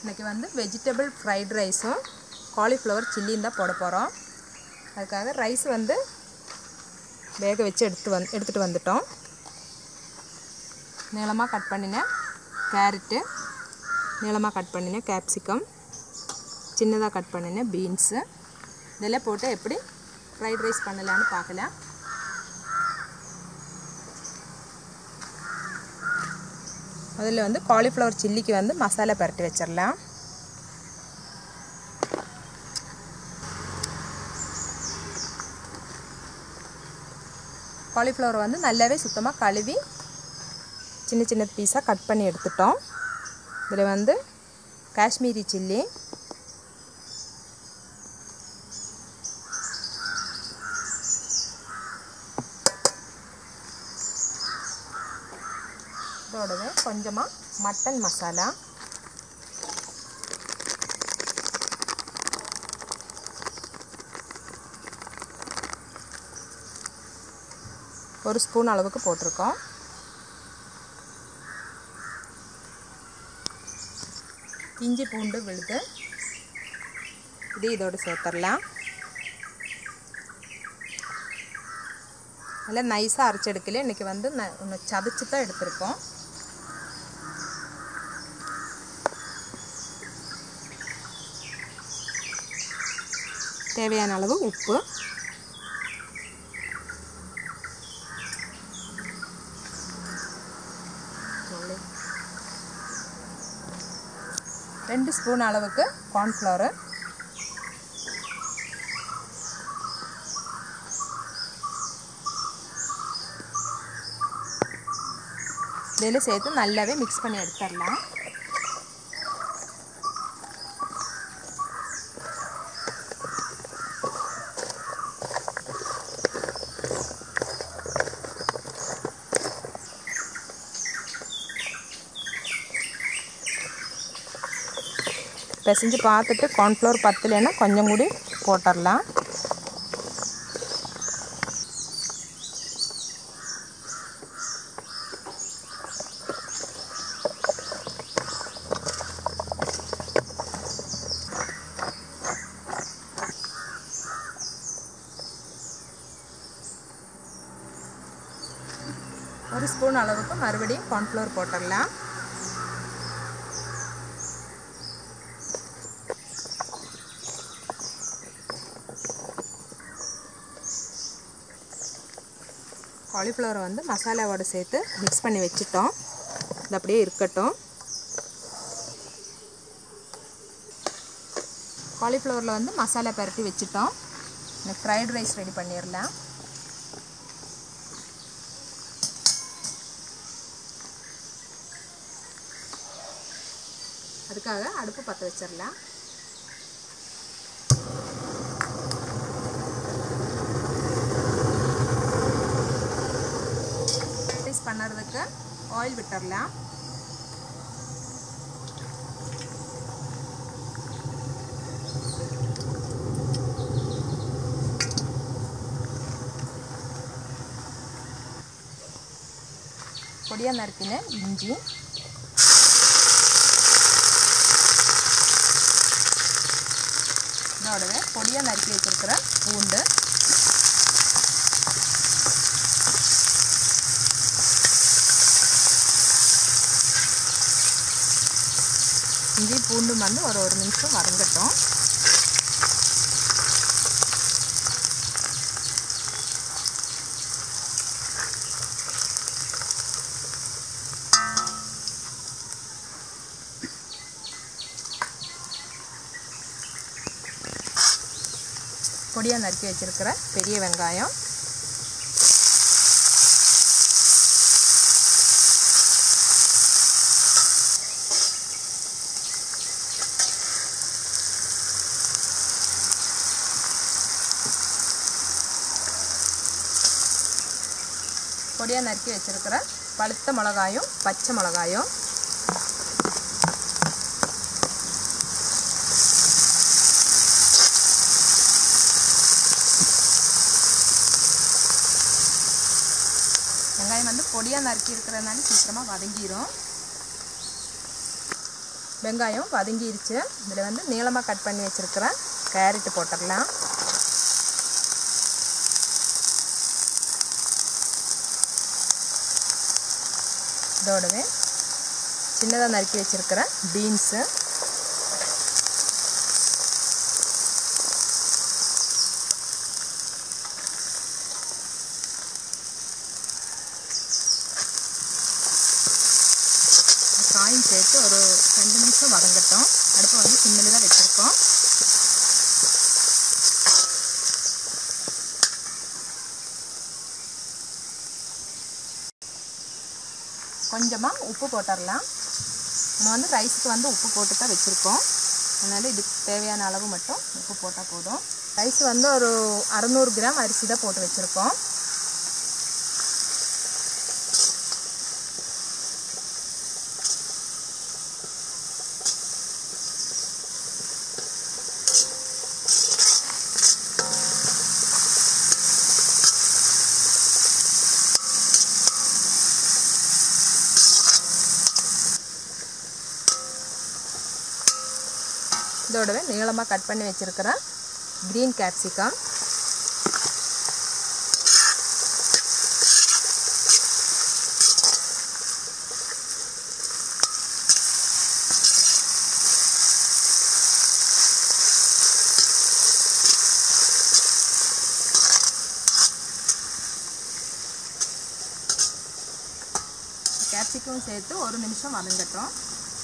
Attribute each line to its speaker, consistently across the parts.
Speaker 1: இன்றைக்கி வந்து vegetable fried ரைஸும் காலிஃப்ளவர் சில்லியும் தான் போட போகிறோம். அதுக்காக ரைஸ் வந்து வேக வச்சு எடுத்துகிட்டு வந்துட்டோம். நீளமாக கட் பண்ணின கேரட்டு, நீளமாக கட் பண்ணின கேப்சிகம், சின்னதாக கட் பண்ணின பீன்ஸு இதெல்லாம் போட்டு எப்படி ஃப்ரைட் ரைஸ் பண்ணலான்னு பார்க்கலாம். முதல்ல வந்து காலிஃப்ளவர் சில்லிக்கு வந்து மசாலா பரட்டி வச்சிடலாம். காலிஃப்ளவர் வந்து நல்லாவே சுத்தமாக கழுவி சின்ன சின்ன பீஸாக கட் பண்ணி எடுத்துட்டோம். இதில் வந்து காஷ்மீரி சில்லி, இதோடவே கொஞ்சமாக மட்டன் மசாலா, ஒரு ஸ்பூன் அளவுக்கு போட்டிருக்கோம். இஞ்சி பூண்டு விழுது இதோடு சேர்த்துடலாம். நல்லா நைஸாக அரைச்சி எடுக்கல, இன்றைக்கி வந்து ஒன்று சதைச்சி தான் எடுத்திருக்கோம். தேவையான அளவு உப்பு, ரெண்டு ஸ்பூன் அளவுக்கு கார்ன்ஃப்ளவர், இதில் சேர்த்து நல்லாவே மிக்ஸ் பண்ணி எடுத்துடலாம். பிசைஞ்சு பார்த்துட்டு கார்ன்ஃப்ளவர் பத்தலைன்னா கொஞ்சம் கூடி போட்டுடலாம். ஒரு ஸ்பூன் அளவுக்கு மறுபடியும் கார்ன்ஃப்ளவர் போட்டுடலாம். காலிஃப்ளவர் வந்து மசாலாவோடு சேர்த்து மிக்ஸ் பண்ணி வச்சுட்டோம். இது அப்படியே இருக்கட்டும். காலிஃப்ளவரில் வந்து மசாலா பரட்டி வச்சுட்டோம். இந்த ஃப்ரைட் ரைஸ் ரெடி பண்ணிடலாம். அதுக்காக அடுப்பு பற்ற வச்சிடலாம். பண்ணுறதுக்கு ஆயில் விட்டுடலாம். பொடியாக நறுக்கின இஞ்சி, இதோடவே பொடியாக நறுக்கி வச்சிருக்கிற பூண்டு, இஞ்சி பூண்டு வந்து ஒரு நிமிஷம் வதங்கட்டும். பொடியாக நறுக்கி வச்சிருக்கிற பெரிய வெங்காயம், பொடியாக நறுக்கி வச்சிருக்கிற பழுத்த மிளகாயும் பச்சை மிளகாயும், வெங்காயம் வந்து பொடியாக நறுக்கி இருக்கிறதுனால சீக்கிரமாக வதங்கிடும். வெங்காயம் வதங்கிருச்சு. இதில் வந்து நீளமாக கட் பண்ணி வச்சுருக்கிற கேரட்டு போட்டுடலாம். இதோடவே சின்னதாக நறுக்கி வச்சுருக்கிற பீன்ஸு, காயும் சேர்த்து ஒரு 2 நிமிஷம் வதங்கட்டும். அடுப்பை வந்து சிம்மில் தான் வச்சுருக்கோம். கொஞ்சமாக உப்பு போட்டுடலாம். நம்ம வந்து ரைஸுக்கு வந்து உப்பு போட்டு தான் வச்சுருக்கோம். அதனால் இதுக்கு தேவையான அளவு மட்டும் உப்பு போட்டால் போதும். ரைஸ் வந்து ஒரு 600 கிராம் அரிசி தான் போட்டு வச்சுருக்கோம். இதோடவே நீளமாக கட் பண்ணி வச்சுருக்கிற க்ரீன் கேப்சிகம், கேப்சிகம் சேர்த்து 1 நிமிஷம் வதங்கட்டும்.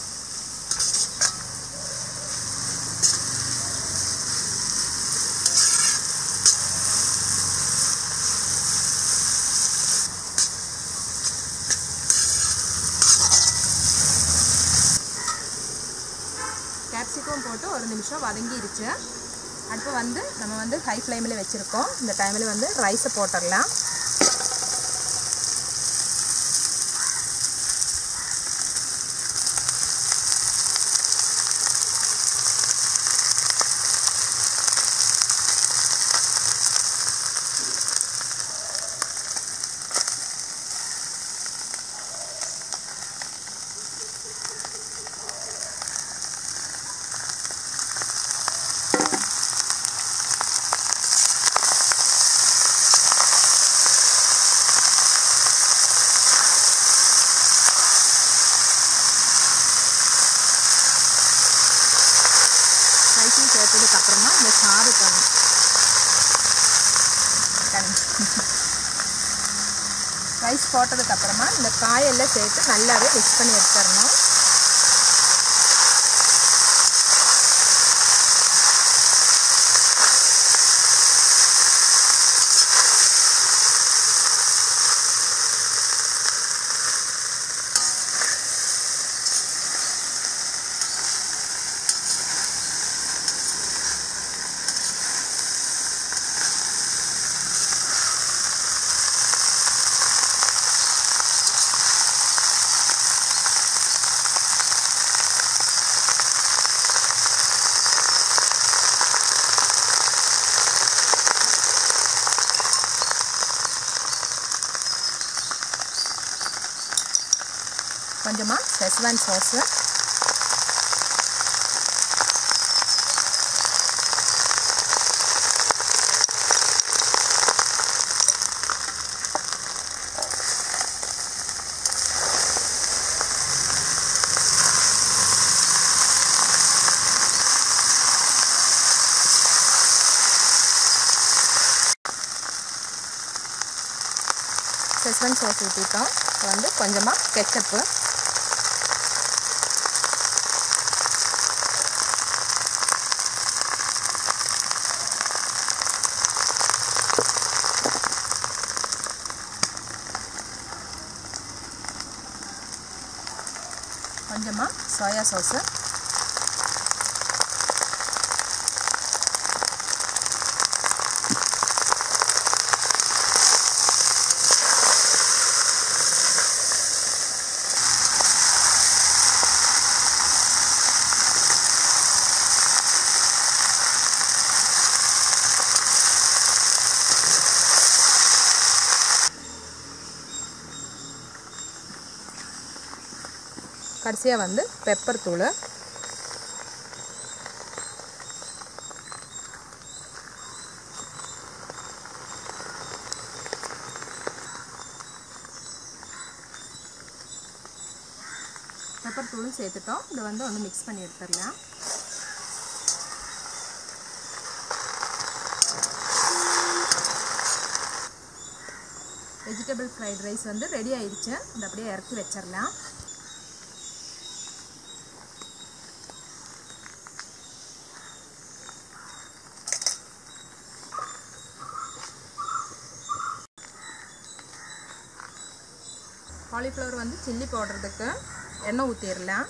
Speaker 1: கேப்சிகம் போட்டு 1 நிமிஷம் வதங்கிருச்சு. அடுப்பு வந்து நம்ம வந்து ஹை ஃப்ளேமில் வச்சுருக்கோம். இந்த டைமில் வந்து ரைஸை போட்டுடலாம். ரைஸும் சேர்த்ததுக்கப்புறமா இந்த சாதத்தை ரைஸ் போட்டதுக்கப்புறமா இந்த காயெல்லாம் சேர்த்து நல்லாவே மிக்ஸ் பண்ணி எடுத்துடணும். கொஞ்சமாக செஸ்வான் சாஸு, செஸ்வான் சாஸ் ஊற்றிட்டோம். இப்போ வந்து கொஞ்சமாக கெச்சப்பு, கொஞ்சமாக சோயா சாஸு, கடைசியாக வந்து பெப்பர் தூள், பெப்பர் தூளும் சேர்த்துட்டோம். இதை வந்து ஒன்று மிக்ஸ் பண்ணி எடுத்துடலாம். வெஜிடபிள் ஃப்ரைட் ரைஸ் வந்து ரெடி ஆயிடுச்சு. இந்த அப்படியே இறக்கி வச்சிடலாம். காலிஃப்ளவர் வந்து சில்லி போடுறதுக்கு எண்ணெய் ஊற்றிடலாம்.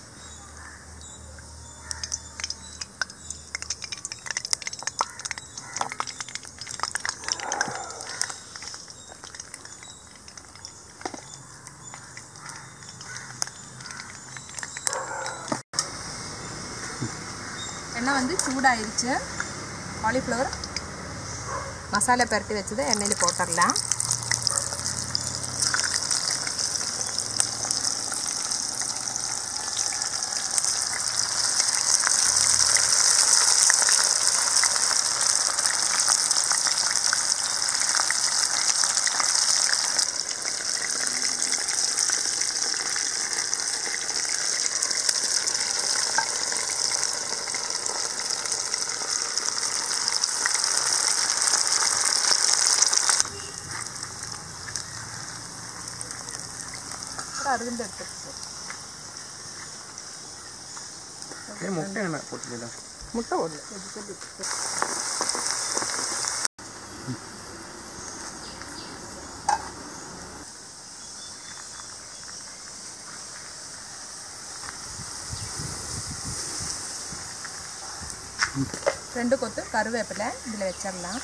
Speaker 1: எண்ணெய் வந்து சூடாயிருச்சு. காலிஃப்ளவர் மசாலா பரட்டி வச்சதை எண்ணெயில் போட்டுடலாம். அருந்த எடுத்துட்டு
Speaker 2: முட்டை என்ன போட்டுக்கலாம்.
Speaker 1: முட்டை போடல. வெஜிடபிள் ரெண்டு கொத்து கருவேப்பிலை இதில் வச்சிடலாம்.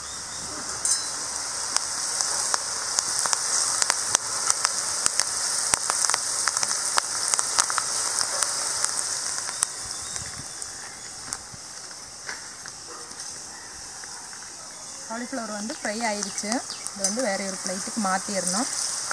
Speaker 1: காலிஃப்ளவர் வந்து ஃப்ரை ஆயிடுச்சு. இது வந்து வேற ஒரு பிளேட்டுக்கு மாற்றிடணும்.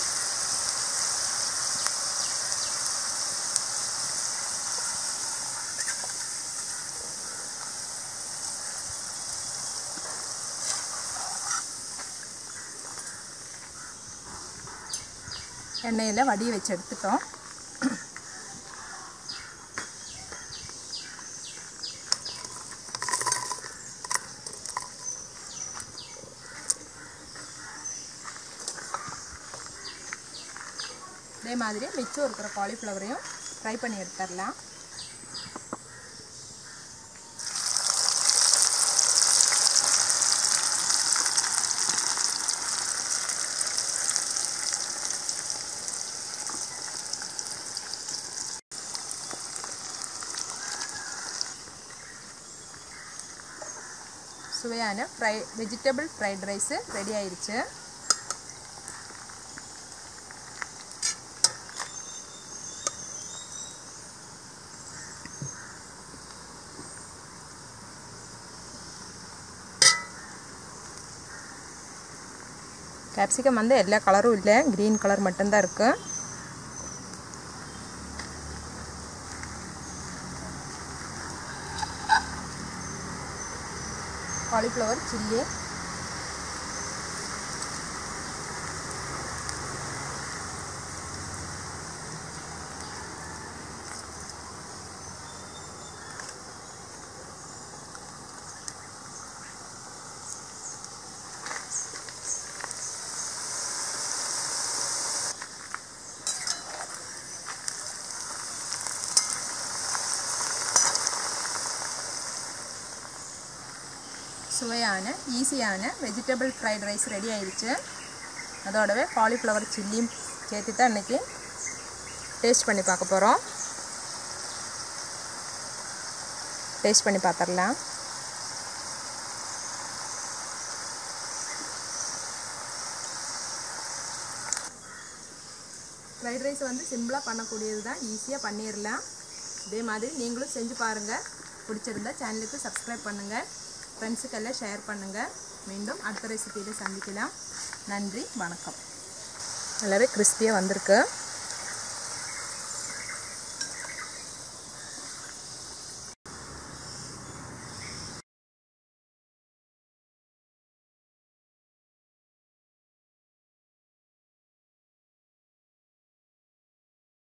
Speaker 1: எண்ணெயில் வடிய வச்சு எடுத்துட்டோம். இதே மாதிரி மிச்சம் இருக்கிற காலிஃப்ளவரையும் ஃப்ரை பண்ணி எடுத்துடலாம். சுவையான வெஜிடபிள் ஃப்ரைட் ரைஸு ரெடி ஆயிடுச்சு. கேப்சிகம் வந்து எல்லா கலரும் இல்லை, க்ரீன் கலர் மட்டும்தான் இருக்குது. காலிஃப்ளவர் சில்லி, சுவையான ஈஸியான வெஜிடபிள் ஃப்ரைட் ரைஸ் ரெடி ஆயிடுச்சு. அதோடவே காலிஃப்ளவர் சில்லியும் சேர்த்து தான் இன்றைக்கி டேஸ்ட் பண்ணி பார்க்க போகிறோம். டேஸ்ட் பண்ணி பார்த்துடலாம். ஃப்ரைட் ரைஸ் வந்து சிம்பிளாக பண்ணக்கூடியது தான், ஈஸியாக பண்ணிடலாம். இதே மாதிரி நீங்களும் செஞ்சு பாருங்கள். பிடிச்சிருந்தா சேனலுக்கு சப்ஸ்கிரைப் பண்ணுங்கள், ஃப்ரெண்ட்ஸுக்கெல்லாம் ஷேர் பண்ணுங்கள். மீண்டும் அடுத்த ரெசிபியில் சந்திக்கலாம். நன்றி, வணக்கம். நல்லாவே கிறிஸ்பியாக வந்திருக்கு.